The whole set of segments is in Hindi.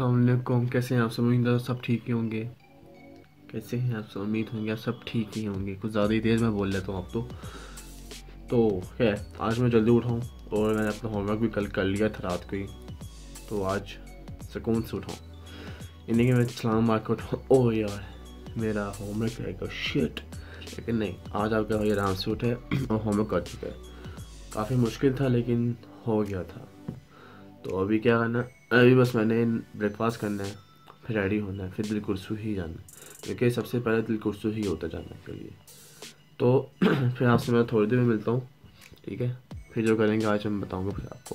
अस्सलाम वालेकुम। कैसे हैं आप सब? उम्मीद है सब ठीक ही होंगे। कैसे हैं आप सब? उम्मीद होंगे आप सब ठीक ही होंगे। कुछ ज़्यादा ही तेज़ मैं बोल लेता हूँ आप तो खैर आज मैं जल्दी उठाऊँ और मैंने अपना होमवर्क भी कल कर लिया था रात को ही, तो आज सुकून से उठाऊँ। इन्हीं कि मैं छलांग मार के उठाऊँ ओह यार मेरा होमवर्क रहेगा शिट, लेकिन नहीं, आज आपका भाई आराम से उठे और होमवर्क कर चुका है। काफ़ी मुश्किल था लेकिन हो गया था। तो अभी क्या करना, अभी बस मैंने ब्रेकफास्ट करना है, फिर रेडी होना है, फिर दिल कुर्सू ही जाना है, क्योंकि सबसे पहले दिल कुर्सू ही होता जाने के लिए। तो फिर आपसे मैं थोड़ी देर में मिलता हूँ, ठीक है? फिर जो करेंगे आज मैं बताऊँगा फिर आपको।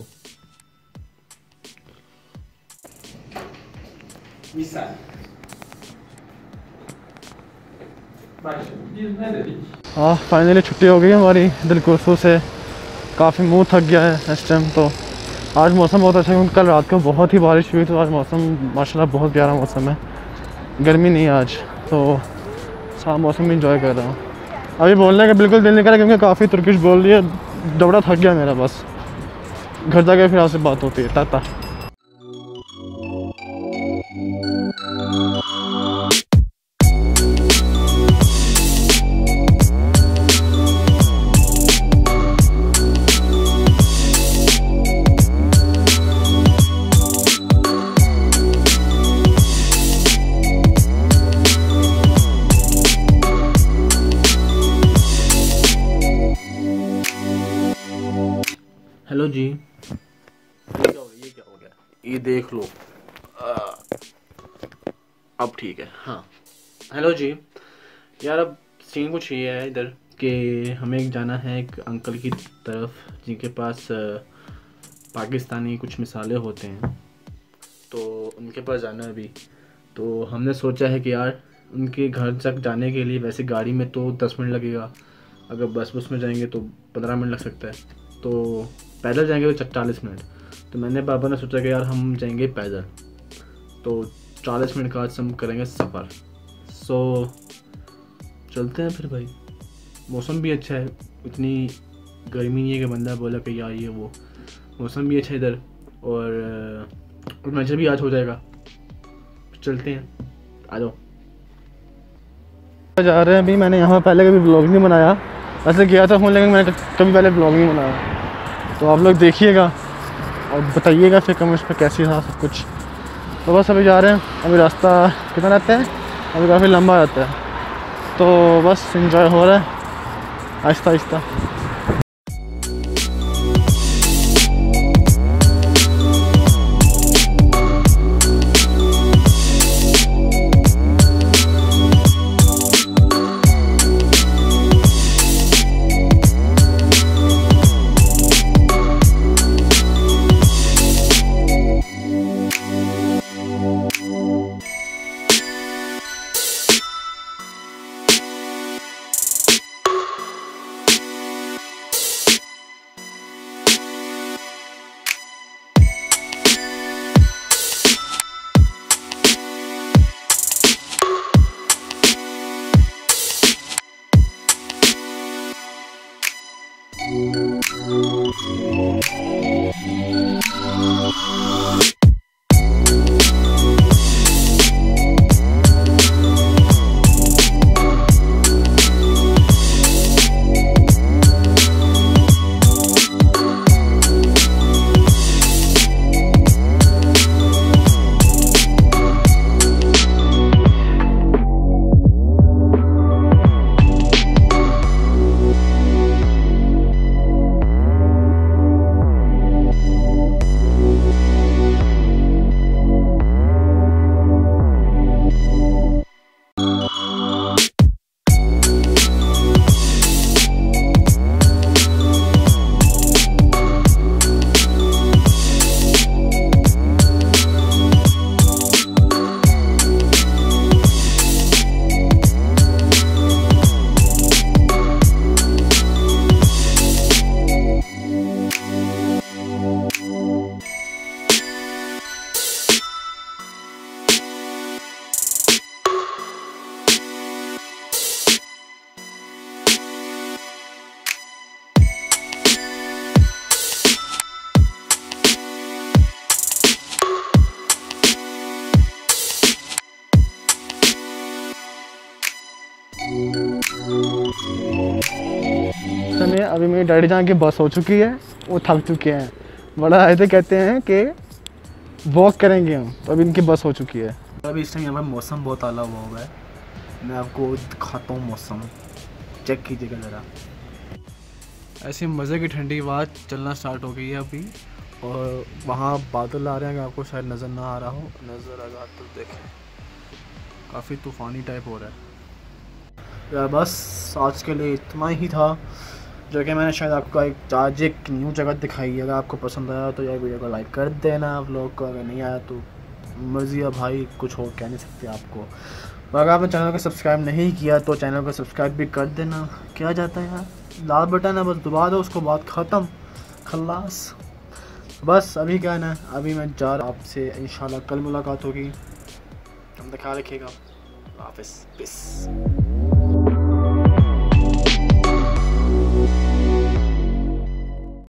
हाँ फाइनली छुट्टी हो गई हमारी दिल कुर्सू से। काफ़ी मुंह थक गया है इस टाइम। तो आज मौसम बहुत अच्छा है क्योंकि कल रात को बहुत ही बारिश हुई, तो आज मौसम माशाल्लाह बहुत प्यारा मौसम है, गर्मी नहीं है आज, तो साफ मौसम इंजॉय कर रहा हूँ। अभी बोलने का बिल्कुल दिल नहीं कर रहा क्योंकि काफ़ी तुर्किश बोल रही है, दौड़ा थक गया मेरा। बस घर जाके फिर आपसे बात होती है। टाटा। हेलो जी, ये क्या हो गया? ये क्या हो गया? ये देख लो। अब ठीक है। हाँ हेलो जी। यार अब सीन कुछ ये है इधर कि हमें एक जाना है एक अंकल की तरफ जिनके पास पाकिस्तानी कुछ मिसाले होते हैं, तो उनके पास जाना है अभी। तो हमने सोचा है कि यार उनके घर तक जाने के लिए वैसे गाड़ी में तो 10 मिनट लगेगा, अगर बस में जाएंगे तो 15 मिनट लग सकता है, तो पैदल जाएंगे तो 40 मिनट। तो मैंने पापा ने सोचा कि यार हम जाएंगे पैदल, तो 40 मिनट का आज हम करेंगे सफ़र। सो चलते हैं फिर भाई। मौसम भी अच्छा है, इतनी गर्मी नहीं है कि बंदा बोला कि यार ये वो। मौसम भी अच्छा है इधर और एडवेंचर भी आज हो जाएगा। चलते हैं, आ जाओ। जा रहे हैं अभी। मैंने यहाँ पहले कभी ब्लॉग नहीं बनाया, वैसे किया था फोन, लेकिन मैंने कभी पहले ब्लॉग नहीं बनाया। तो आप लोग देखिएगा और बताइएगा फिर कमेंट्स पे कैसी था सब कुछ। तो बस अभी जा रहे हैं। अभी रास्ता कितना रहता है, अभी काफ़ी लंबा रहता है, तो बस इंजॉय हो रहा है आहिस्ता आहिस्ता। डैडी जान की बस हो चुकी है, वो थक चुके हैं। बड़ा आए थे कहते हैं कि वॉक करेंगे हम, तो अभी इनकी बस हो चुकी है। अभी इस टाइम यहाँ पर मौसम बहुत आला हुआ है। मैं आपको दिखाता हूँ मौसम, चेक कीजिएगा ज़रा। ऐसी मज़े की ठंडी हवा चलना स्टार्ट हो गई है अभी, और वहाँ बादल आ रहे हैं, आपको शायद नज़र ना आ रहा हो, नज़र आ रहा तो देखें, काफ़ी तूफ़ानी टाइप हो रहा है यार। बस आज के लिए इतना ही था, जो कि मैंने शायद आपको एक न्यू जगह दिखाई है। अगर आपको पसंद आया तो यार वीडियो को लाइक कर देना, व्लॉग को अगर नहीं आया तो मर्ज़ी है भाई, कुछ और कह नहीं सकते आपको। और अगर आपने चैनल को सब्सक्राइब नहीं किया तो चैनल को सब्सक्राइब भी कर देना। क्या जाता है यार, लाल बटन है, बस दबा दो उसको, बात ख़त्म, खल्लास। बस अभी क्या है ना, अभी मैं जा रहा, आपसे इंशाल्लाह कल मुलाकात होगी। हम ख्याल रखिएगा, हाफ़िज़, पीस।